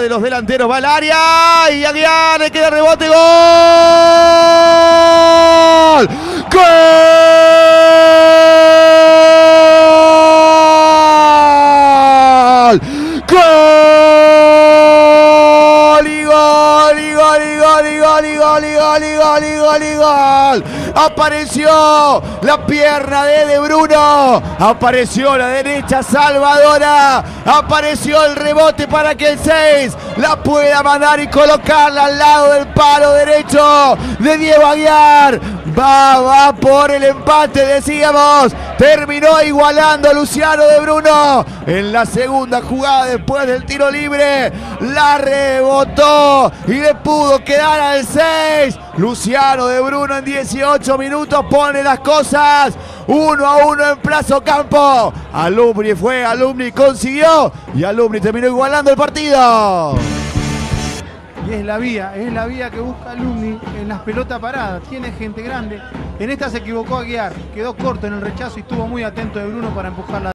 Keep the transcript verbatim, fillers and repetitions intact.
de los delanteros, va al área y Aguiar le queda rebote, gol. ¡Gol! ¡Gol! Y gol, y gol, y gol, y gol, y gol, y gol, y gol, y gol, y gol. Apareció la pierna de De Bruno, apareció la derecha salvadora, apareció el rebote para que el seis la pueda mandar y colocarla al lado del palo derecho de Diego Aguiar. Va, va por el empate, decíamos. Terminó igualando a Luciano De Bruno en la segunda jugada después del tiro libre. La rebotó y le pudo quedar al seis. Luciano De Bruno en dieciocho minutos pone las cosas uno a uno en Plazo Campo. Alumni fue, Alumni consiguió y Alumni terminó igualando el partido. Y es la vía, es la vía que busca Alumni en las pelotas paradas. Tiene gente grande. En esta se equivocó Aguiar, quedó corto en el rechazo y estuvo muy atento De Bruno para empujarla.